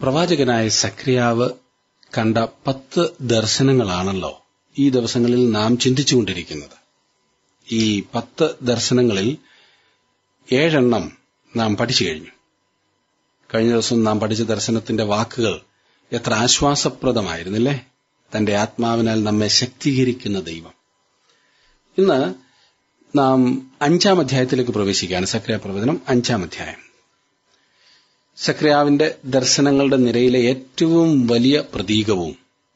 പ്രവാചകനായ സക്രിയാവ് കണ്ട 10 ദർശനങ്ങളാണല്ലോ ഈ ദിവസങ്ങളിൽ നാം ചിന്തിച്ചുകൊണ്ടിരിക്കുന്നത്. ഈ 10 ദർശനങ്ങളിൽ 7 എണ്ണം നാം പഠിച്ചു കഴിഞ്ഞു. കഴിഞ്ഞ ദിവസം നാം പഠിച്ച ദർശനത്തിന്റെ വാക്കുകൾ എത്ര ആശ്വാസപ്രദമായിരുന്നില്ലേ? തന്റെ ആത്മാവിനാൽ നമ്മെ ശക്തീകരിക്കുന്ന ദൈവം. ഇന്ന് നാം 5-ാം അധ്യായത്തിലേക്ക് പ്രവേശിക്കുകയാണ്. സക്രിയ പ്രവചനം 5-ാം അധ്യായം. സക്രിയാവിന്റെ ദർശനങ്ങളുടെ നിരയിലെ ഏറ്റവും വലിയ പ്രതീകവും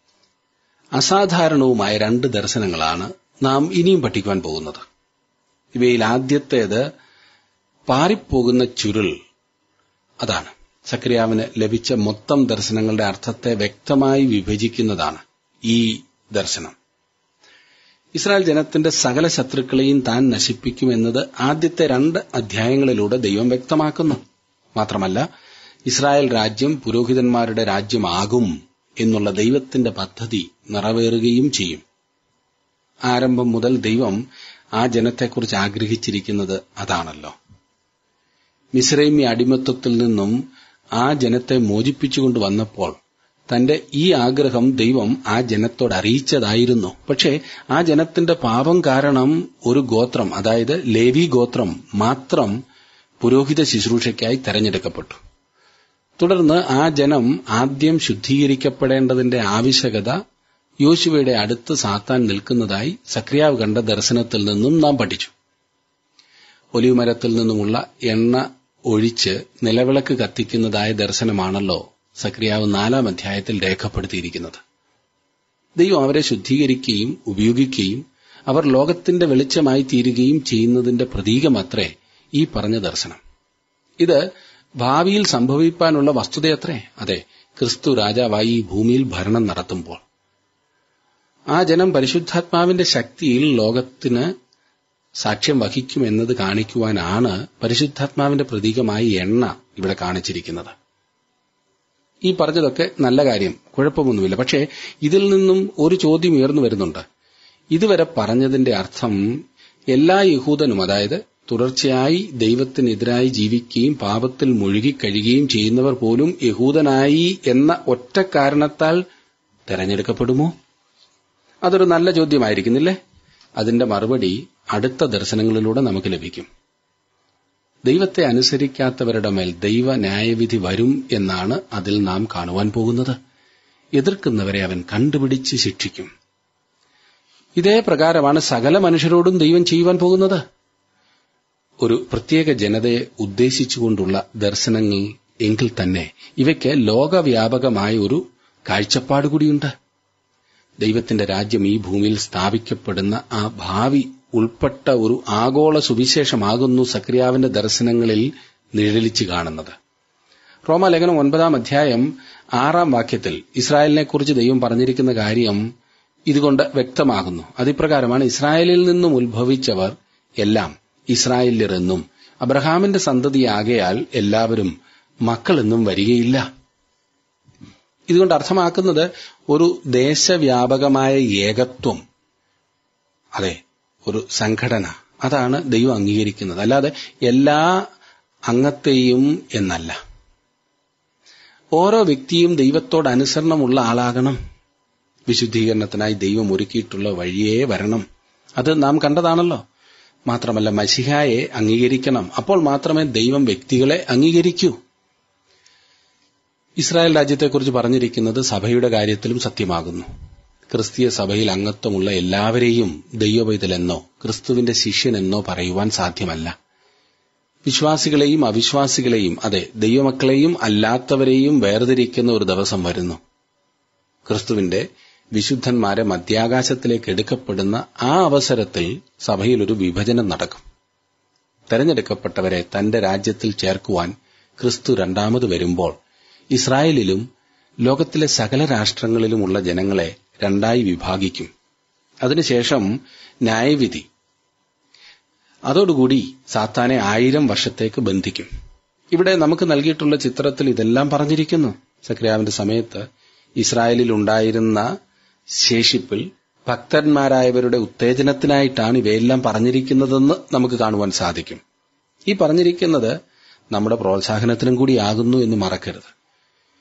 അസാധാരണവുമായ 2 ദർശനങ്ങളാണ് നാം ഇനിയും പഠിക്കുവാൻ പോകുന്നത്. ഇവയിൽ ആദ്യത്തേത് പാറിപ്പോകുന്ന ചുരുൾ. അതാണ് സക്രിയാവിന് ലഭിച്ച മൊത്തം ദർശനങ്ങളുടെ അർത്ഥത്തെ വ്യക്തമായി വിഭജിക്കുന്നതാണ് ഈ ദർശനം. ഇസ്രായേൽ ജനത്തിന്റെ സകല ശത്രുക്കളെയും താൻ നശിപ്പിക്കുമെന്നത് ആദ്യത്തെ 2 അധ്യായങ്ങളിലൂടെ ദൈവം വ്യക്തമാക്കുന്നു. മാത്രമല്ല, ഇസ്രായേൽ രാജ്യം പുരോഹിതന്മാരുടെ രാജ്യമാകും എന്നുള്ള ദൈവത്തിന്റെ പദ്ധതി നിറവേറുകയും ചെയ്യും. ആരംഭം മുതൽ ദൈവം ആ ജനത്തെക്കുറിച്ച് ആഗ്രഹിച്ചിരിക്കുന്നത് അതാണല്ലോ. മിസ്രൈമ്യ അടിമത്വത്തിൽ നിന്നും ആ ജനത്തെ മോചിപ്പിച്ചുകൊണ്ടുവന്നപ്പോൾ തന്റെ ഈ ആഗ്രഹം ദൈവം ആ ജനത്തോട് അറിയിച്ചതായിരുന്നു. പക്ഷേ ആ ജനത്തിന്റെ പാപം കാരണം ഒരു ഗോത്രം, അതായത് ലേവി ഗോത്രം മാത്രം പുരോഹിത ശുശ്രൂഷയ്ക്കായി തെരഞ്ഞെടുക്കപ്പെട്ടു. തുടർന്ന് ആ ജനം ആദ്യം ശുദ്ധീകരിക്കപ്പെടേണ്ടതിന്റെ ആവശ്യകത യോശുവയുടെ അടുത്ത് സാത്താൻ നിൽക്കുന്നതായി സക്രിയാവ് കണ്ട ദർശനത്തിൽ നിന്നും നാം പഠിച്ചു. ഒലിവുമരത്തിൽ നിന്നുമുള്ള എണ്ണ ഒഴിച്ച് നിലവിളക്ക് കത്തിക്കുന്നതായ ദർശനമാണല്ലോ സക്രിയാവ് 4-ാം അധ്യായത്തിൽ രേഖപ്പെടുത്തിയിരിക്കുന്നത്. ദൈവം അവരെ ശുദ്ധീകരിക്കുകയും ഉപയോഗിക്കുകയും അവർ ലോകത്തിന്റെ വെളിച്ചമായി തീരുകയും ചെയ്യുന്നതിന്റെ പ്രതീകമത്രേ ഈ പറഞ്ഞ ദർശനം. ഇത് ഭാവിയിൽ സംഭവിക്കാനുള്ള വസ്തുതയത്രേ. അതെ, ക്രിസ്തു രാജാവായി ഈ ഭൂമിയിൽ ഭരണം നടത്തുമ്പോൾ ആ ജനം പരിശുദ്ധാത്മാവിന്റെ ശക്തിയിൽ ലോകത്തിന് സാക്ഷ്യം വഹിക്കുമെന്നത് കാണിക്കുവാനാണ് പരിശുദ്ധാത്മാവിന്റെ പ്രതീകമായി എണ്ണ ഇവിടെ കാണിച്ചിരിക്കുന്നത്. ഈ പറഞ്ഞതൊക്കെ നല്ല കാര്യം, കുഴപ്പമൊന്നുമില്ല. പക്ഷേ ഇതിൽ നിന്നും ഒരു ചോദ്യം ഉയർന്നു വരുന്നുണ്ട്. ഇതുവരെ പറഞ്ഞതിന്റെ അർത്ഥം എല്ലാ യഹൂദനും, അതായത് തുടർച്ചയായി ദൈവത്തിനെതിരായി ജീവിക്കുകയും പാപത്തിൽ മുഴുകിക്കഴിയുകയും ചെയ്യുന്നവർ പോലും യഹൂദനായി എന്ന ഒറ്റ കാരണത്താൽ തെരഞ്ഞെടുക്കപ്പെടുമോ? അതൊരു നല്ല ചോദ്യമായിരിക്കുന്നില്ലേ? അതിന്റെ മറുപടി അടുത്ത ദർശനങ്ങളിലൂടെ നമുക്ക് ലഭിക്കും. ദൈവത്തെ അനുസരിക്കാത്തവരുടെ മേൽ ദൈവ ന്യായവിധി വരും എന്നാണ് അതിൽ നാം കാണുവാൻ പോകുന്നത്. എതിർക്കുന്നവരെ അവൻ കണ്ടുപിടിച്ച് ശിക്ഷിക്കും. ഇതേ പ്രകാരമാണ് സകല മനുഷ്യരോടും ദൈവം ചെയ്യുവാൻ പോകുന്നത്. ഒരു പ്രത്യേക ജനതയെ ഉദ്ദേശിച്ചുകൊണ്ടുള്ള ദർശനങ്ങൾ എങ്കിൽ തന്നെ ഇവയ്ക്ക് ലോകവ്യാപകമായ ഒരു കാഴ്ചപ്പാട് കൂടിയുണ്ട്. ദൈവത്തിന്റെ രാജ്യം ഈ ഭൂമിയിൽ സ്ഥാപിക്കപ്പെടുന്ന ആ ഭാവി ഉൾപ്പെട്ട ഒരു ആഗോള സുവിശേഷമാകുന്നു സക്രിയാവിന്റെ ദർശനങ്ങളിൽ നിഴലിച്ചു കാണുന്നത്. റോമാലേഖനം 9-ാം അധ്യായം 6-ാം വാക്യത്തിൽ ഇസ്രായേലിനെക്കുറിച്ച് ദൈവം പറഞ്ഞിരിക്കുന്ന കാര്യം ഇതുകൊണ്ട് വ്യക്തമാകുന്നു. അതിപ്രകാരമാണ്, ഇസ്രായേലിൽ നിന്നും ഉത്ഭവിച്ചവർ എല്ലാം ഇസ്രായേല്യർ എന്നും അബ്രഹാമിന്റെ സന്തതിയാകയാൽ എല്ലാവരും മക്കളെന്നും വരികയില്ല. ഇതുകൊണ്ട് അർത്ഥമാക്കുന്നത് ഒരു ദേശവ്യാപകമായ ഏകത്വം, അതെ, ഒരു സംഘടന, അതാണ് ദൈവം അംഗീകരിക്കുന്നത്. അല്ലാതെ എല്ലാ അംഗത്തെയും എന്നല്ല. ഓരോ വ്യക്തിയും ദൈവത്തോട് അനുസരണമുള്ള ആളാകണം. വിശുദ്ധീകരണത്തിനായി ദൈവം ഒരുക്കിയിട്ടുള്ള വഴിയേ വരണം. അത് നാം കണ്ടതാണല്ലോ. മാത്രമല്ല, മശിഹായെ അംഗീകരിക്കണം. അപ്പോൾ മാത്രമേ ദൈവം വ്യക്തികളെ അംഗീകരിക്കൂ. ഇസ്രായേൽ രാജ്യത്തെക്കുറിച്ച് പറഞ്ഞിരിക്കുന്നത് സഭയുടെ കാര്യത്തിലും സത്യമാകുന്നു. ക്രിസ്തീയ സഭയിൽ അംഗത്വമുള്ള എല്ലാവരെയും ദൈവപൈതലെന്നോ ക്രിസ്തുവിന്റെ ശിഷ്യനെന്നോ പറയുവാൻ സാധ്യമല്ല. വിശ്വാസികളെയും അവിശ്വാസികളെയും, അതെ, ദൈവമക്കളെയും അല്ലാത്തവരെയും വേർതിരിക്കുന്ന ഒരു ദിവസം വരുന്നു. ക്രിസ്തുവിന്റെ വിശുദ്ധന്മാരെ മധ്യാകാശത്തിലേക്ക് എടുക്കപ്പെടുന്ന ആ അവസരത്തിൽ സഭയിൽ ഒരു വിഭജനം നടക്കും. തെരഞ്ഞെടുക്കപ്പെട്ടവരെ തന്റെ രാജ്യത്തിൽ ചേർക്കുവാൻ ക്രിസ്തു രണ്ടാമത് വരുമ്പോൾ ഇസ്രായേലിലും ലോകത്തിലെ സകല രാഷ്ട്രങ്ങളിലുമുള്ള ജനങ്ങളെ രണ്ടായി വിഭാഗിക്കും. അതിനുശേഷം ന്യായവിധി. അതോടുകൂടി സാത്താനെ 1000 വർഷത്തേക്ക് ബന്ധിക്കും. ഇവിടെ നമുക്ക് നൽകിയിട്ടുള്ള ചിത്രത്തിൽ ഇതെല്ലാം പറഞ്ഞിരിക്കുന്നു. സക്രിയാവിന്റെ സമയത്ത് ഇസ്രായേലിൽ ഉണ്ടായിരുന്ന ശേഷിപ്പിൽ ഭക്തന്മാരായവരുടെ ഉത്തേജനത്തിനായിട്ടാണ് ഇവയെല്ലാം പറഞ്ഞിരിക്കുന്നതെന്ന് നമുക്ക് കാണുവാൻ സാധിക്കും. ഈ പറഞ്ഞിരിക്കുന്നത് നമ്മുടെ പ്രോത്സാഹനത്തിനും കൂടിയാകുന്നു എന്ന് മറക്കരുത്.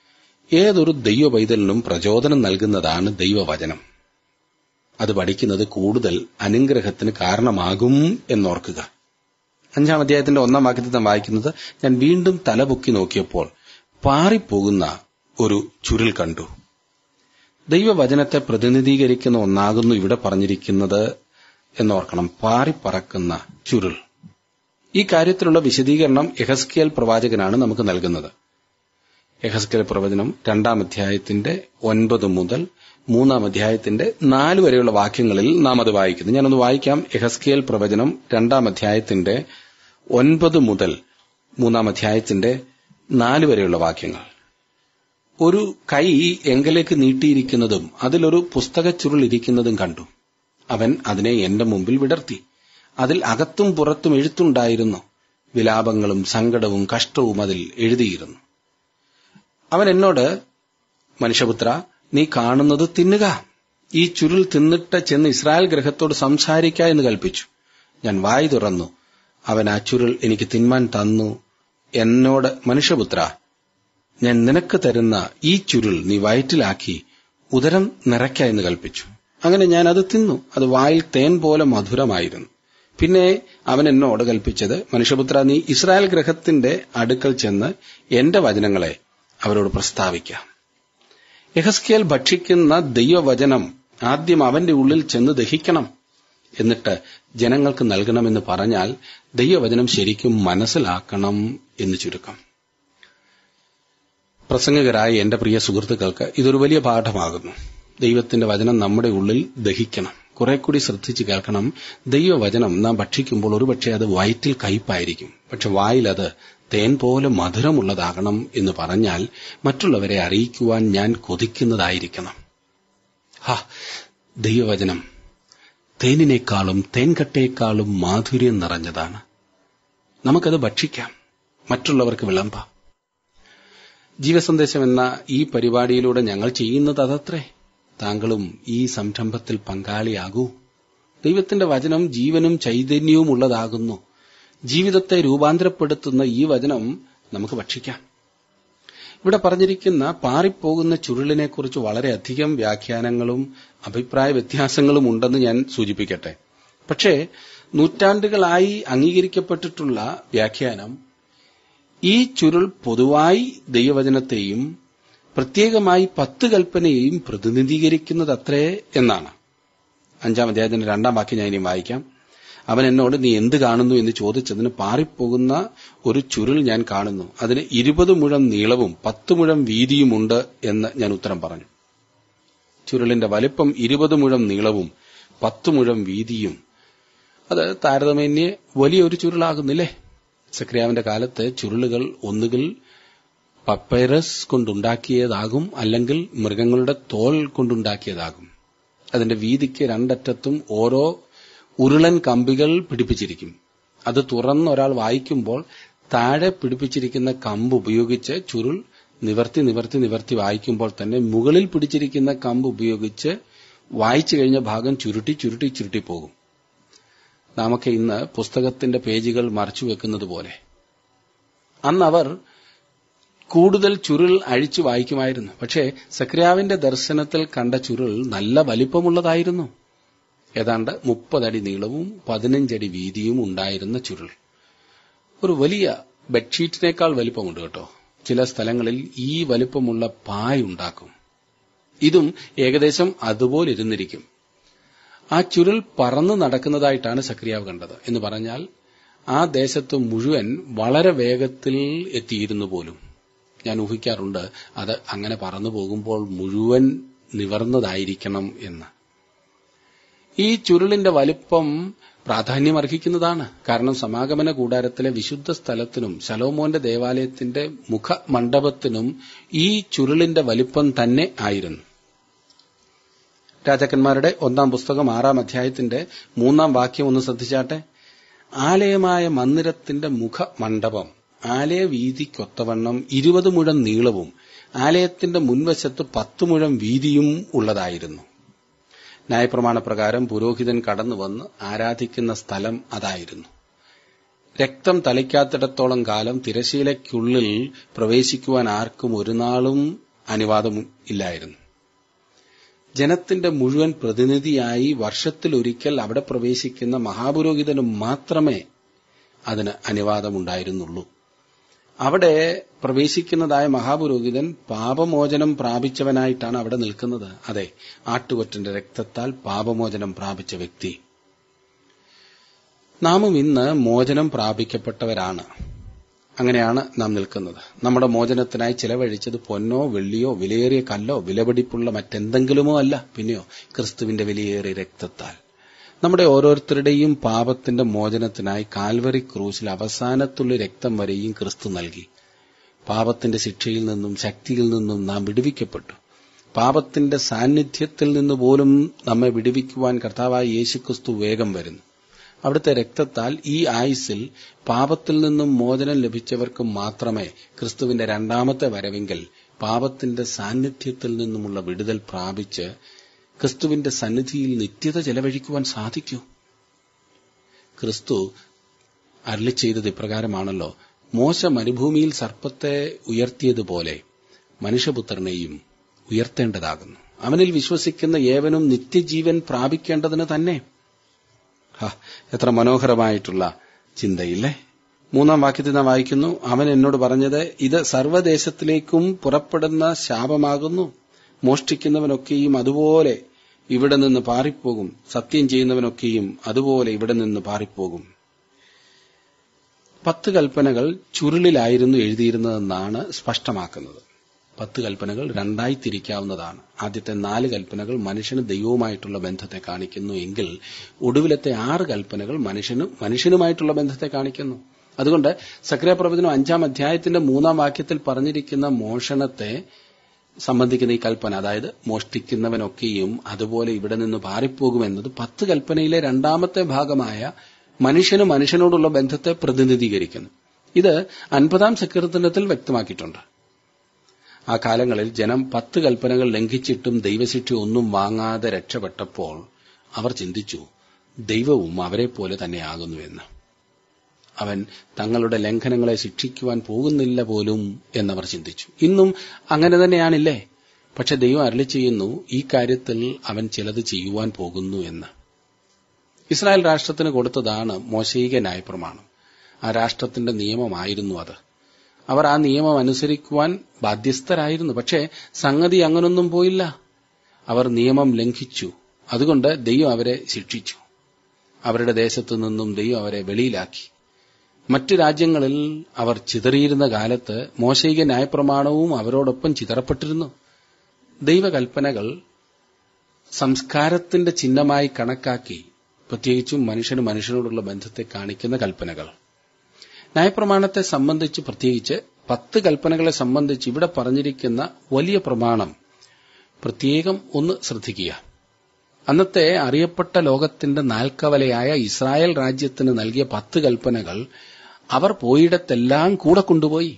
ഏതൊരു ദൈവ പൈതലിനും പ്രചോദനം നൽകുന്നതാണ് ദൈവവചനം. അത് പഠിക്കുന്നത് കൂടുതൽ അനുഗ്രഹത്തിന് കാരണമാകും എന്നോർക്കുക. 5-ാം അധ്യായത്തിന്റെ 1-ാം വാക്യത്തിൽ നാം വായിക്കുന്നത്, ഞാൻ വീണ്ടും തലപൊക്കി നോക്കിയപ്പോൾ പാറിപ്പോകുന്ന ഒരു ചുരുൾ കണ്ടു. ദൈവവചനത്തെ പ്രതിനിധീകരിക്കുന്ന ഒന്നാകുന്നു ഇവിടെ പറഞ്ഞിരിക്കുന്നത് എന്നോർക്കണം, പാറിപ്പറക്കുന്ന ചുരുൾ. ഈ കാര്യത്തിലുള്ള വിശദീകരണം യെഹെസ്കേൽ പ്രവാചകനാണ് നമുക്ക് നൽകുന്നത്. യെഹെസ്കേൽ പ്രവചനം 2-ാം അധ്യായത്തിന്റെ 9 മുതൽ 3-ാം അധ്യായത്തിന്റെ 4 വരെയുള്ള വാക്യങ്ങളിൽ നാം അത് വായിക്കുന്നു. ഞാനൊന്ന് വായിക്കാം. യെഹെസ്കേൽ പ്രവചനം 2-ാം അധ്യായത്തിന്റെ 9 മുതൽ 3-ാം അധ്യായത്തിന്റെ 4 വരെയുള്ള വാക്യങ്ങൾ. ഒരു കൈ എങ്കലേക്ക് നീട്ടിയിരിക്കുന്നതും അതിലൊരു പുസ്തക ചുരുൾ ഇരിക്കുന്നതും കണ്ടു. അവൻ അതിനെ എന്റെ മുമ്പിൽ വിടർത്തി. അതിൽ അകത്തും പുറത്തും എഴുത്തുണ്ടായിരുന്നു. വിലാപങ്ങളും സങ്കടവും കഷ്ടവും അതിൽ എഴുതിയിരുന്നു. അവൻ എന്നോട്, മനുഷ്യപുത്ര, നീ കാണുന്നത് തിന്നുക. ഈ ചുരുൾ തിന്നിട്ട് ചെന്ന് ഇസ്രായേൽ ഗൃഹത്തോട് സംസാരിക്ക എന്ന് കൽപ്പിച്ചു. ഞാൻ വായി തുറന്നു. അവൻ ആ ചുരുൾ എനിക്ക് തിന്മാൻ തന്നു. എന്നോട്, മനുഷ്യപുത്ര, ഞാൻ നിനക്ക് തരുന്ന ഈ ചുരുൾ നീ വയറ്റിലാക്കി ഉദരം നിറയ്ക്ക എന്ന് കൽപ്പിച്ചു. അങ്ങനെ ഞാൻ അത് തിന്നു. അത് വായിൽ തേൻ പോലെ മധുരമായിരുന്നു. പിന്നെ അവൻ എന്നോട് കൽപ്പിച്ചത്, മനുഷ്യപുത്ര, നീ ഇസ്രായേൽ ഗൃഹത്തിന്റെ അടുക്കൽ ചെന്ന് എന്റെ വചനങ്ങളെ അവരോട് പ്രസ്താവിക്കാം. യെഹെസ്കേൽ ഭക്ഷിക്കുന്ന ദൈവവചനം ആദ്യം അവന്റെ ഉള്ളിൽ ചെന്ന് ദഹിക്കണം, എന്നിട്ട് ജനങ്ങൾക്ക് നൽകണമെന്ന് പറഞ്ഞാൽ ദൈവവചനം ശരിക്കും മനസ്സിലാക്കണം എന്ന് ചുരുക്കം. പ്രസംഗകരായ എന്റെ പ്രിയ സുഹൃത്തുക്കൾക്ക് ഇതൊരു വലിയ പാഠമാകുന്നു. ദൈവത്തിന്റെ വചനം നമ്മുടെ ഉള്ളിൽ ദഹിക്കണം. കുറെ കൂടി ശ്രദ്ധിച്ച് കേൾക്കണം. ദൈവവചനം നാം ഭക്ഷിക്കുമ്പോൾ ഒരുപക്ഷെ അത് വയറ്റിൽ കയ്പായിരിക്കും, പക്ഷെ വായിൽ അത് തേൻ പോലെ മധുരമുള്ളതാകണം എന്ന് പറഞ്ഞാൽ മറ്റുള്ളവരെ അറിയിക്കുവാൻ ഞാൻ കൊതിക്കുന്നതായിരിക്കണം. ദൈവവചനം തേനിനേക്കാളും തേൻകട്ടയേക്കാളും മാധുര്യം നിറഞ്ഞതാണ്. നമുക്കത് ഭക്ഷിക്കാം, മറ്റുള്ളവർക്ക് വിളമ്പാം. ജീവസന്ദേശം എന്ന ഈ പരിപാടിയിലൂടെ ഞങ്ങൾ ചെയ്യുന്നത് അതത്രേ. താങ്കളും ഈ സംരംഭത്തിൽ പങ്കാളിയാകൂ. ദൈവത്തിന്റെ വചനം ജീവനും ചൈതന്യവും ഉള്ളതാകുന്നു. ജീവിതത്തെ രൂപാന്തരപ്പെടുത്തുന്ന ഈ വചനം നമുക്ക് ഭക്ഷിക്കാം. ഇവിടെ പറഞ്ഞിരിക്കുന്ന പാറിപ്പോകുന്ന ചുരുളിനെക്കുറിച്ച് വളരെയധികം വ്യാഖ്യാനങ്ങളും അഭിപ്രായ വ്യത്യാസങ്ങളും ഉണ്ടെന്ന് ഞാൻ സൂചിപ്പിക്കട്ടെ. പക്ഷേ നൂറ്റാണ്ടുകളായി അംഗീകരിക്കപ്പെട്ടിട്ടുള്ള വ്യാഖ്യാനം ഈ ചുരുൾ പൊതുവായി ദൈവവചനത്തെയും പ്രത്യേകമായി 10 കൽപ്പനയെയും പ്രതിനിധീകരിക്കുന്നതത്രേ എന്നാണ്. 5-ാം അധ്യായത്തിന്റെ 2-ാം വാക്യം ഞാൻ ഇനി വായിക്കാം. അവൻ എന്നോട്, നീ എന്ത് കാണുന്നു എന്ന് ചോദിച്ചതിന്, പാറിപ്പോകുന്ന ഒരു ചുരുൾ ഞാൻ കാണുന്നു. അതിന് 20 മുഴം നീളവും 10 മുഴം വീതിയുമുണ്ട് എന്ന് ഞാൻ ഉത്തരം പറഞ്ഞു. ചുരുളിന്റെ വലിപ്പം 20 മുഴം നീളവും 10 മുഴം വീതിയും. അത് താരതമ്യേന വലിയൊരു ചുരുളാകുന്നില്ലേ? സെഖര്യാവിന്റെ കാലത്ത് ചുരുളുകൾ ഒന്നുകിൽ പപ്പൈറസ് കൊണ്ടുണ്ടാക്കിയതാകും, അല്ലെങ്കിൽ മൃഗങ്ങളുടെ തോൽ കൊണ്ടുണ്ടാക്കിയതാകും. അതിന്റെ വീതിക്ക് 2 അറ്റത്തും ഓരോ ഉരുളൻ കമ്പികൾ പിടിപ്പിച്ചിരിക്കും. അത് തുറന്ന് ഒരാൾ വായിക്കുമ്പോൾ താഴെ പിടിപ്പിച്ചിരിക്കുന്ന കമ്പ് ഉപയോഗിച്ച് ചുരുൾ നിവർത്തി നിവർത്തി നിവർത്തി വായിക്കുമ്പോൾ തന്നെ മുകളിൽ പിടിച്ചിരിക്കുന്ന കമ്പ് ഉപയോഗിച്ച് വായിച്ചു കഴിഞ്ഞ ഭാഗം ചുരുട്ടി ചുരുട്ടി ചുരുട്ടി പോകും. നാമൊക്കെ ഇന്ന് പുസ്തകത്തിന്റെ പേജുകൾ മറച്ചു വെക്കുന്നത് പോലെ അന്ന് അവർ കൂടുതൽ ചുരുൾ അഴിച്ചു വായിക്കുമായിരുന്നു. പക്ഷേ സെഖര്യാവിന്റെ ദർശനത്തിൽ കണ്ട ചുരുൾ നല്ല വലിപ്പമുള്ളതായിരുന്നു. ഏതാണ്ട് 30 അടി നീളവും 15 അടി വീതിയും ഉണ്ടായിരുന്ന ചുരുൾ. ഒരു വലിയ ബെഡ്ഷീറ്റിനേക്കാൾ വലിപ്പമുണ്ട് കേട്ടോ. ചില സ്ഥലങ്ങളിൽ ഈ വലിപ്പമുള്ള പായ് ഉണ്ടാക്കും. ഇതും ഏകദേശം അതുപോലെ ഇരുന്നിരിക്കും. ആ ചുരുൾ പറന്നു നടക്കുന്നതായിട്ടാണ് സെഖര്യാവ് കണ്ടത്. എന്ന് പറഞ്ഞാൽ ആ ദേശത്ത് മുഴുവൻ വളരെ വേഗത്തിൽ എത്തിയിരുന്നു പോലും. ഞാൻ ഊഹിക്കാറുണ്ട് അത് അങ്ങനെ പറന്നു പോകുമ്പോൾ മുഴുവൻ നിവർന്നതായിരിക്കണം എന്ന്. ഈ ചുരുളിന്റെ വലിപ്പം പ്രാധാന്യമർഹിക്കുന്നതാണ്. കാരണം സമാഗമന കൂടാരത്തിലെ വിശുദ്ധ സ്ഥലത്തിനും ശലോമോന്റെ ദേവാലയത്തിന്റെ മുഖമണ്ഡപത്തിനും ഈ ചുരുളിന്റെ വലിപ്പം തന്നെ ആയിരുന്നു. രാജാക്കന്മാരുടെ 1-ാം പുസ്തകം 6-ാം അധ്യായത്തിന്റെ 3-ാം വാക്യം ഒന്ന് ശ്രദ്ധിച്ചാട്ടെ. ആലയമായ മന്ദിരത്തിന്റെ മുഖമണ്ഡപം ആലയ വീതിക്കൊത്തവണ്ണം 20 മുഴം നീളവും ആലയത്തിന്റെ മുൻവശത്ത് 10 മുഴം വീതിയും ഉള്ളതായിരുന്നു. ന്യായപ്രമാണപ്രകാരം പുരോഹിതൻ കടന്നുവന്ന് ആരാധിക്കുന്ന സ്ഥലം അതായിരുന്നു. രക്തം തളിക്കാത്തിടത്തോളം കാലം തിരശീലയ്ക്കുള്ളിൽ പ്രവേശിക്കുവാൻ ആർക്കും ഒരു നാളും അനുവാദം ഇല്ലായിരുന്നു. ജനത്തിന്റെ മുഴുവൻ പ്രതിനിധിയായി വർഷത്തിലൊരിക്കൽ അവിടെ പ്രവേശിക്കുന്ന മഹാപുരോഹിതന് മാത്രമേ അതിന് അനുവാദമുണ്ടായിരുന്നുള്ളൂ. അവിടെ പ്രവേശിക്കുന്നതായ മഹാപുരോഹിതൻ പാപമോചനം പ്രാപിച്ചവനായിട്ടാണ് അവിടെ നിൽക്കുന്നത്. അതെ, ആട്ടുകൊറ്റന്റെ രക്തത്താൽ പാപമോചനം പ്രാപിച്ച വ്യക്തി. നാമും ഇന്ന് മോചനം പ്രാപിക്കപ്പെട്ടവരാണ്. അങ്ങനെയാണ് നാം നിൽക്കുന്നത്. നമ്മുടെ മോചനത്തിനായി ചിലവഴിച്ചത് പൊന്നോ വെള്ളിയോ വിലയേറിയ കല്ലോ വിലപിടിപ്പുള്ള മറ്റെന്തെങ്കിലുമോ അല്ല, പിന്നെയോ ക്രിസ്തുവിന്റെ വിലയേറിയ രക്തത്താൽ. നമ്മുടെ ഓരോരുത്തരുടെയും പാപത്തിന്റെ മോചനത്തിനായി കാൽവറി ക്രൂശിൽ അവസാനത്തുള്ള രക്തം വരെയും ക്രിസ്തു നൽകി. പാപത്തിന്റെ ശിക്ഷയിൽ നിന്നും ശക്തിയിൽ നിന്നും നാം വിടുവിക്കപ്പെട്ടു. പാപത്തിന്റെ സാന്നിധ്യത്തിൽ നിന്ന് പോലും നമ്മെ വിടുവിക്കുവാൻ കർത്താവായ യേശുക്രിസ്തു വേഗം വരുന്നു. അവിടുത്തെ രക്തത്താൽ ഈ ആയുസ്സിൽ പാപത്തിൽ നിന്നും മോചനം ലഭിച്ചവർക്ക് മാത്രമേ ക്രിസ്തുവിന്റെ രണ്ടാമത്തെ വരവെങ്കിൽ പാപത്തിന്റെ സാന്നിധ്യത്തിൽ നിന്നുമുള്ള വിടുതൽ പ്രാപിച്ച് ക്രിസ്തുവിന്റെ സന്നിധിയിൽ നിത്യത ചെലവഴിക്കുവാൻ സാധിക്കൂ. ക്രിസ്തു അരുളി ചെയ്തത് ഇപ്രകാരമാണല്ലോ: മോശ മരുഭൂമിയിൽ സർപ്പത്തെ ഉയർത്തിയതുപോലെ മനുഷ്യപുത്രനെയും ഉയർത്തേണ്ടതാകുന്നു. അവനിൽ വിശ്വസിക്കുന്ന ഏവനും നിത്യജീവൻ പ്രാപിക്കേണ്ടതിന് തന്നെ. എത്ര മനോഹരമായിട്ടുള്ള ചിന്തയില്ലേ? 3-ാം വാക്യത്തിൽ നാം വായിക്കുന്നു, അവൻ എന്നോട് പറഞ്ഞത്, ഇത് സർവ്വദേശത്തിലേക്കും പുറപ്പെടുന്ന ശാപമാകുന്നു. മോഷ്ടിക്കുന്നവനൊക്കെയും അതുപോലെ ഇവിടെ നിന്ന് പാറിപ്പോകും. സത്യം ചെയ്യുന്നവനൊക്കെയും അതുപോലെ ഇവിടെ നിന്ന് പാറിപ്പോകും. 10 കൽപ്പനകൾ ചുരുളിലായിരുന്നു എഴുതിയിരുന്നതെന്നാണ് സ്പഷ്ടമാക്കുന്നത്. 10 കൽപ്പനകൾ രണ്ടായി തിരിക്കാവുന്നതാണ്. ആദ്യത്തെ 4 കൽപ്പനകൾ മനുഷ്യന് ദൈവവുമായിട്ടുള്ള ബന്ധത്തെ കാണിക്കുന്നു എങ്കിൽ ഒടുവിലത്തെ 6 കൽപ്പനകൾ മനുഷ്യനുമായിട്ടുള്ള ബന്ധത്തെ കാണിക്കുന്നു. അതുകൊണ്ട് സഖറിയ പ്രവചനം 5-ാം അധ്യായത്തിന്റെ 3-ാം വാക്യത്തിൽ പറഞ്ഞിരിക്കുന്ന മോഷണത്തെ സംബന്ധിക്കുന്ന ഈ കൽപ്പന, അതായത് മോഷ്ടിക്കുന്നവനൊക്കെയും അതുപോലെ ഇവിടെ നിന്ന് പാറിപ്പോകുമെന്നത് 10 കൽപ്പനയിലെ രണ്ടാമത്തെ ഭാഗമായ മനുഷ്യന് മനുഷ്യനോടുള്ള ബന്ധത്തെ പ്രതിനിധീകരിക്കുന്നു. ഇത് 50-ാം സങ്കീർത്തനത്തിൽ വ്യക്തമാക്കിയിട്ടുണ്ട്. ആ കാലങ്ങളിൽ ജനം 10 കൽപ്പനകൾ ലംഘിച്ചിട്ടും ദൈവശിക്ഷ ഒന്നും വാങ്ങാതെ രക്ഷപ്പെട്ടപ്പോൾ അവർ ചിന്തിച്ചു, ദൈവവും അവരെപ്പോലെ തന്നെയാകുന്നുവെന്ന്. അവൻ തങ്ങളുടെ ലംഘനങ്ങളെ ശിക്ഷിക്കുവാൻ പോകുന്നില്ല പോലും എന്നവർ ചിന്തിച്ചു. ഇന്നും അങ്ങനെ തന്നെയാണില്ലേ? പക്ഷെ ദൈവം അരുളി ചെയ്യുന്നു, ഈ കാര്യത്തിൽ അവൻ ചിലത് ചെയ്യുവാൻ പോകുന്നു എന്ന്. ഇസ്രായേൽ രാഷ്ട്രത്തിന് കൊടുത്തതാണ് മോശയിക ന്യായപ്രമാണം. ആ രാഷ്ട്രത്തിന്റെ നിയമമായിരുന്നു അത്. അവർ ആ നിയമം അനുസരിക്കുവാൻ ബാധ്യസ്ഥരായിരുന്നു. പക്ഷേ സംഗതി അങ്ങനൊന്നും പോയില്ല. അവർ നിയമം ലംഘിച്ചു. അതുകൊണ്ട് ദൈവം അവരെ ശിക്ഷിച്ചു. അവരുടെ ദേശത്തു നിന്നും ദൈവം അവരെ വെളിയിലാക്കി. മറ്റു രാജ്യങ്ങളിൽ അവർ ചിതറിയിരുന്ന കാലത്ത് മോശയിക ന്യായപ്രമാണവും അവരോടൊപ്പം ചിതറപ്പെട്ടിരുന്നു. ദൈവകൽപ്പനകൾ സംസ്കാരത്തിന്റെ ചിഹ്നമായി കണക്കാക്കി, പ്രത്യേകിച്ചും മനുഷ്യന് മനുഷ്യനോടുള്ള ബന്ധത്തെ കാണിക്കുന്ന കൽപ്പനകൾ. ന്യായപ്രമാണത്തെ സംബന്ധിച്ച്, പ്രത്യേകിച്ച് 10 കൽപ്പനകളെ സംബന്ധിച്ച് ഇവിടെ പറഞ്ഞിരിക്കുന്ന വലിയ പ്രമാണം പ്രത്യേകം ഒന്ന് ശ്രദ്ധിക്കുക. അന്നത്തെ അറിയപ്പെട്ട ലോകത്തിന്റെ നാൽക്കവലയായ ഇസ്രായേൽ രാജ്യത്തിന് നൽകിയ 10 കൽപ്പനകൾ അവർ പോയിടത്തെല്ലാം കൂടെ കൊണ്ടുപോയി.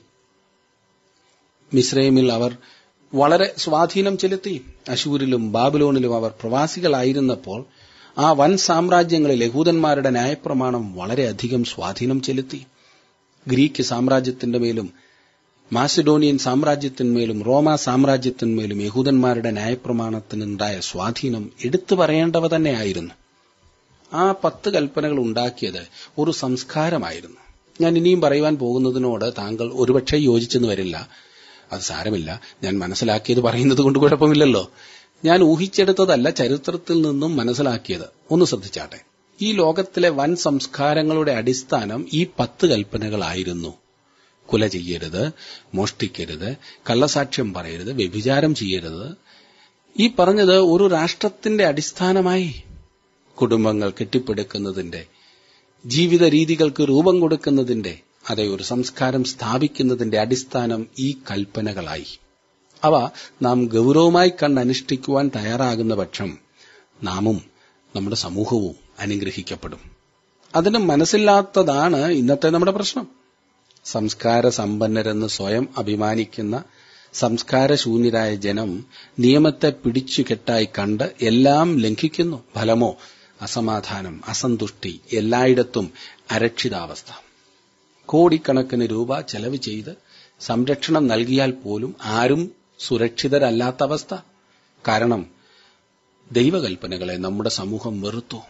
മിസ്രൈമിൽ അവർ വളരെ സ്വാധീനം ചെലുത്തി. അശൂരിലും ബാബിലോണിലും അവർ പ്രവാസികളായിരുന്നപ്പോൾ ആ വൻ സാമ്രാജ്യങ്ങളിൽ യഹൂദന്മാരുടെ ന്യായപ്രമാണം വളരെയധികം സ്വാധീനം ചെലുത്തി. ഗ്രീക്ക് സാമ്രാജ്യത്തിന്റെ മേലും മാസിഡോണിയൻ സാമ്രാജ്യത്തിന്മേലും റോമ സാമ്രാജ്യത്തിന്മേലും യഹൂദന്മാരുടെ ന്യായപ്രമാണത്തിനുണ്ടായ സ്വാധീനം എടുത്തു പറയേണ്ടവ തന്നെയായിരുന്നു. ആ 10 കൽപ്പനകൾ ഉണ്ടാക്കിയത് ഒരു സംസ്കാരമായിരുന്നു. ഞാൻ ഇനിയും പറയുവാൻ പോകുന്നതിനോട് താങ്കൾ ഒരുപക്ഷെ യോജിച്ചെന്ന് വരില്ല. അത് സാരമില്ല, ഞാൻ മനസ്സിലാക്കിയത് പറയുന്നത് കൊണ്ട് കുഴപ്പമില്ലല്ലോ. ഞാൻ ഊഹിച്ചെടുത്തതല്ല, ചരിത്രത്തിൽ നിന്നും മനസ്സിലാക്കിയത്. ഒന്ന് ശ്രദ്ധിച്ചാട്ടെ. ഈ ലോകത്തിലെ വൻ സംസ്കാരങ്ങളുടെ അടിസ്ഥാനം ഈ 10 കൽപ്പനകളായിരുന്നു. കൊല ചെയ്യരുത്, മോഷ്ടിക്കരുത്, കള്ളസാക്ഷ്യം പറയരുത്, വ്യഭിചാരം ചെയ്യരുത്. ഈ പറഞ്ഞത് ഒരു രാഷ്ട്രത്തിന്റെ അടിസ്ഥാനമായി. കുടുംബങ്ങൾ കെട്ടിപ്പടുക്കുന്നതിന്റെ, ജീവിത രീതികൾക്ക് രൂപം കൊടുക്കുന്നതിന്റെ, അതേ ഒരു സംസ്കാരം സ്ഥാപിക്കുന്നതിന്റെ അടിസ്ഥാനം ഈ കൽപ്പനകളായി. അവ നാം ഗൌരവമായി കണ്ടനുഷ്ഠിക്കുവാൻ തയ്യാറാകുന്ന പക്ഷം നാമും നമ്മുടെ സമൂഹവും അനുഗ്രഹിക്കപ്പെടും. അതിന് മനസ്സില്ലാത്തതാണ് ഇന്നത്തെ നമ്മുടെ പ്രശ്നം. സംസ്കാര സമ്പന്നരെന്ന് സ്വയം അഭിമാനിക്കുന്ന സംസ്കാരശൂന്യരായ ജനം നിയമത്തെ പിടിച്ചുകെട്ടായി കണ്ട് എല്ലാം ലംഘിക്കുന്നു. ഫലമോ അസമാധാനം, അസന്തുഷ്ടി, എല്ലായിടത്തും അരക്ഷിതാവസ്ഥ. കോടിക്കണക്കിന് രൂപ ചെലവ് ചെയ്ത് സംരക്ഷണം നൽകിയാൽ പോലും ആരും സുരക്ഷിതരല്ലാത്ത അവസ്ഥ. കാരണം ദൈവകൽപ്പനകളെ നമ്മുടെ സമൂഹം വെറുത്തു.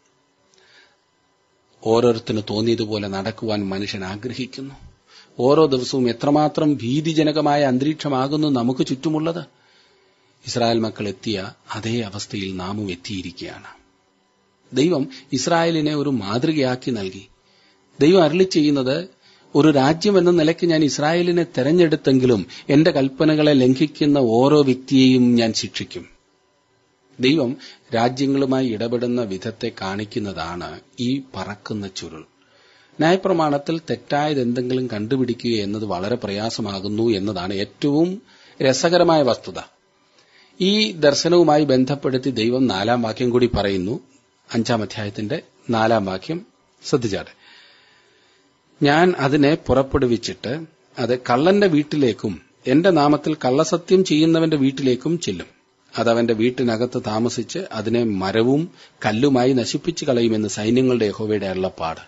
ഓരോരുത്തന് തോന്നിയതുപോലെ നടക്കുവാൻ മനുഷ്യൻ ആഗ്രഹിക്കുന്നു. ഓരോ ദിവസവും എത്രമാത്രം ഭീതിജനകമായ അന്തരീക്ഷമാകുന്നു നമുക്ക് ചുറ്റുമുള്ളത്. ഇസ്രായേൽ മക്കൾ എത്തിയ അതേ അവസ്ഥയിൽ നാമും എത്തിയിരിക്കുകയാണ്. ദൈവം ഇസ്രായേലിനെ ഒരു മാതൃകയാക്കി നൽകി. ദൈവം അരുളി ചെയ്യുന്നത്, ഒരു രാജ്യം എന്ന നിലയ്ക്ക് ഞാൻ ഇസ്രായേലിനെ തെരഞ്ഞെടുത്തെങ്കിലും എന്റെ കൽപ്പനകളെ ലംഘിക്കുന്ന ഓരോ വ്യക്തിയെയും ഞാൻ ശിക്ഷിക്കും. ദൈവം രാജ്യങ്ങളുമായി ഇടപെടുന്ന വിധത്തെ കാണിക്കുന്നതാണ് ഈ പറക്കുന്ന ചുരുൾ. ന്യായപ്രമാണത്തിൽ തെറ്റായതെന്തെങ്കിലും കണ്ടുപിടിക്കുക എന്നത് വളരെ പ്രയാസമാകുന്നു എന്നതാണ് ഏറ്റവും രസകരമായ വസ്തുത. ഈ ദർശനവുമായി ബന്ധപ്പെടുത്തി ദൈവം 4-ാം വാക്യം കൂടി പറയുന്നു. 5-ാം അധ്യായത്തിന്റെ 4-ാം വാക്യം ശ്രദ്ധിച്ചാട്ടെ. ഞാൻ അതിനെ പുറപ്പെടുവിച്ചിട്ട് അത് കള്ളന്റെ വീട്ടിലേക്കും എന്റെ നാമത്തിൽ കള്ളസത്യം ചെയ്യുന്നവന്റെ വീട്ടിലേക്കും ചെല്ലും. അതവന്റെ വീട്ടിനകത്ത് താമസിച്ച് അതിനെ മരവും കല്ലുമായി നശിപ്പിച്ചു കളയുമെന്ന് സൈന്യങ്ങളുടെ യഹോവയുടെ അരുളപ്പാട്.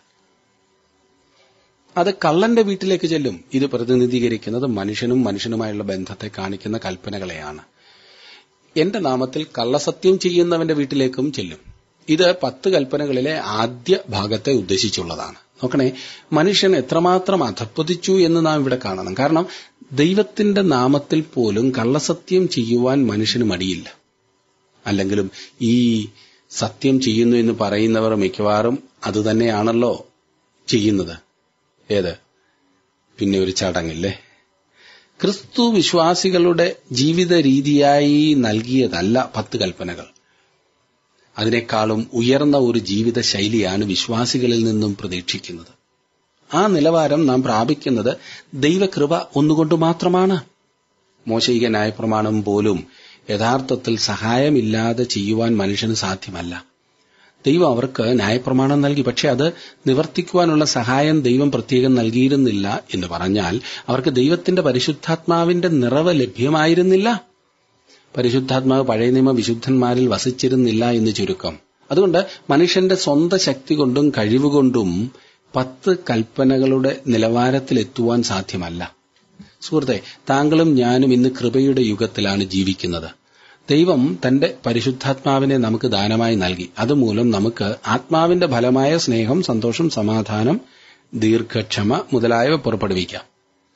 അത് കള്ളന്റെ വീട്ടിലേക്ക് ചെല്ലും. ഇത് പ്രതിനിധീകരിക്കുന്നത് മനുഷ്യനും മനുഷ്യനുമായുള്ള ബന്ധത്തെ കാണിക്കുന്ന കൽപ്പനകളെയാണ്. എന്റെ നാമത്തിൽ കള്ളസത്യം ചെയ്യുന്നവന്റെ വീട്ടിലേക്കും ചെല്ലും. ഇത് 10 കൽപ്പനകളിലെ ആദ്യ ഭാഗത്തെ ഉദ്ദേശിച്ചുള്ളതാണ്. നോക്കണേ, മനുഷ്യൻ എത്രമാത്രം അധപ്പതിച്ചു എന്ന് നാം ഇവിടെ കാണണം. കാരണം ദൈവത്തിന്റെ നാമത്തിൽ പോലും കള്ളസത്യം ചെയ്യുവാൻ മനുഷ്യന് മടിയില്ല. അല്ലെങ്കിലും ഈ സത്യം ചെയ്യുന്നു എന്ന് പറയുന്നവർ മിക്കവാറും അതുതന്നെയാണല്ലോ ചെയ്യുന്നത്. ഏത്? പിന്നെ ഒരു ചടങ്ങില്ലേ? ക്രിസ്തു വിശ്വാസികളുടെ ജീവിത രീതിയായി നൽകിയതല്ല 10 കൽപ്പനകൾ. അതിനേക്കാളും ഉയർന്ന ഒരു ജീവിത ശൈലിയാണ് വിശ്വാസികളിൽ നിന്നും പ്രതീക്ഷിക്കുന്നത്. ആ നിലവാരം നാം പ്രാപിക്കുന്നത് ദൈവകൃപ ഒന്നുകൊണ്ട് മാത്രമാണ്. മോശയിക ന്യായപ്രമാണം പോലും യഥാർത്ഥത്തിൽ സഹായമില്ലാതെ ചെയ്യുവാൻ മനുഷ്യന് സാധ്യമല്ല. ദൈവം അവർക്ക് ന്യായപ്രമാണം നൽകി. പക്ഷെ അത് നിവർത്തിക്കുവാനുള്ള സഹായം ദൈവം പ്രത്യേകം നൽകിയിരുന്നില്ല എന്ന് പറഞ്ഞാൽ അവർക്ക് ദൈവത്തിന്റെ പരിശുദ്ധാത്മാവിന്റെ നിറവ് ലഭ്യമായിരുന്നില്ല. പരിശുദ്ധാത്മാവ് പഴയ നിയമ വിശുദ്ധന്മാരിൽ വസിച്ചിരുന്നില്ല എന്ന് ചുരുക്കം. അതുകൊണ്ട് മനുഷ്യന്റെ സ്വന്തം ശക്തി കൊണ്ടും കഴിവുകൊണ്ടും 10 കൽപ്പനകളുടെ നിലവാരത്തിലെത്തുവാൻ സാധ്യമല്ല. സുഹൃത്തെ, താങ്കളും ഞാനും ഇന്ന് കൃപയുടെ യുഗത്തിലാണ് ജീവിക്കുന്നത്. ദൈവം തന്റെ പരിശുദ്ധാത്മാവിനെ നമുക്ക് ദാനമായി നൽകി. അതുമൂലം നമുക്ക് ആത്മാവിന്റെ ഫലമായ സ്നേഹം, സന്തോഷം, സമാധാനം, ദീർഘക്ഷമ മുതലായവ പുറപ്പെടുവിക്കാം.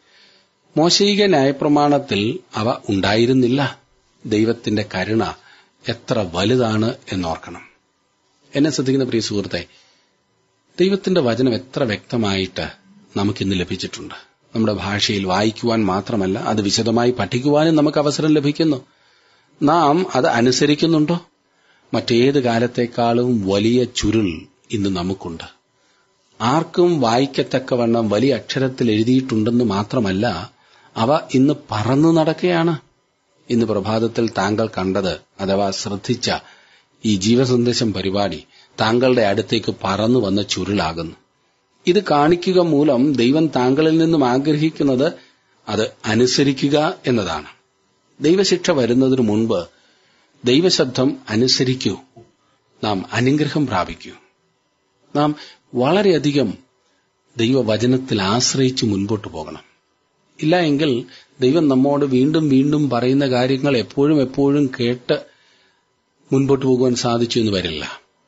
മോശയിക ന്യായപ്രമാണത്തിൽ അവ ഉണ്ടായിരുന്നില്ല. ദൈവത്തിന്റെ കരുണ എത്ര വലുതാണ് എന്നോർക്കണം. എന്നെ ശ്രദ്ധിക്കുന്ന പ്രിയ സുഹൃത്തെ, ദൈവത്തിന്റെ വചനം എത്ര വ്യക്തമായിട്ട് നമുക്കിന്ന് ലഭിച്ചിട്ടുണ്ട്. നമ്മുടെ ഭാഷയിൽ വായിക്കുവാൻ മാത്രമല്ല, അത് വിശദമായി പഠിക്കുവാനും നമുക്ക് അവസരം ലഭിക്കുന്നു. നാം അത് അനുസരിക്കുന്നുണ്ടോ? മറ്റേത് കാലത്തേക്കാളും വലിയ ചുരുൾ ഇന്ന് നമുക്കുണ്ട്. ആർക്കും വായിക്കത്തക്കവണ്ണം വലിയ അക്ഷരത്തിൽ എഴുതിയിട്ടുണ്ടെന്ന് മാത്രമല്ല, അവ ഇന്ന് പറന്നു നടക്കുകയാണ്. ഇന്ന് പ്രഭാതത്തിൽ താങ്കൾ കണ്ടത് അഥവാ ശ്രദ്ധിച്ച ഈ ജീവസന്ദേശം പരിപാടി താങ്കളുടെ അടുത്തേക്ക് പറന്നു വന്ന ചുരുളാകുന്നു. ഇത് കാണിക്കുക മൂലം ദൈവം താങ്കളിൽ നിന്നും ആഗ്രഹിക്കുന്നത് അത് അനുസരിക്കുക എന്നതാണ്. ദൈവശിക്ഷ വരുന്നതിനു മുൻപ് ദൈവശബ്ദം അനുസരിക്കൂ. നാം അനുഗ്രഹം പ്രാപിക്കൂ. നാം വളരെയധികം ദൈവവചനത്തിൽ ആശ്രയിച്ച് മുൻപോട്ട് പോകണം. ഇല്ല എങ്കിൽ ദൈവം നമ്മോട് വീണ്ടും വീണ്ടും പറയുന്ന കാര്യങ്ങൾ എപ്പോഴും കേട്ട് മുൻപോട്ട് പോകുവാൻ സാധിച്ചു എന്ന് വരില്ല.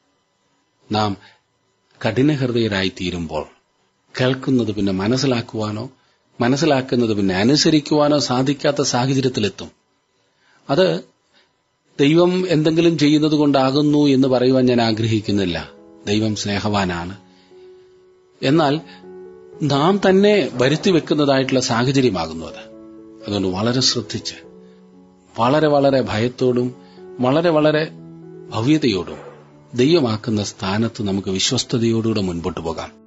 നാം കഠിനഹൃദയരായി തീരുമ്പോൾ കേൾക്കുന്നത് പിന്നെ മനസ്സിലാക്കുവാനോ മനസ്സിലാക്കുന്നത് പിന്നെ അനുസരിക്കുവാനോ സാധിക്കാത്ത സാഹചര്യത്തിലെത്തും. അത് ദൈവം എന്തെങ്കിലും ചെയ്യുന്നത് കൊണ്ടാകുന്നു എന്ന് പറയുവാൻ ഞാൻ ആഗ്രഹിക്കുന്നില്ല. ദൈവം സ്നേഹവാനാണ്. എന്നാൽ നാം തന്നെ വരുത്തിവെക്കുന്നതായിട്ടുള്ള സാഹചര്യമാകുന്നു അത്. അതുകൊണ്ട് വളരെ ശ്രദ്ധിച്ച്, വളരെ ഭയത്തോടും വളരെ ഭവ്യതയോടും ദൈവമാക്കുന്ന സ്ഥാനത്ത് നമുക്ക് വിശ്വസ്തയോടുകൂടെ മുൻപോട്ട് പോകാം.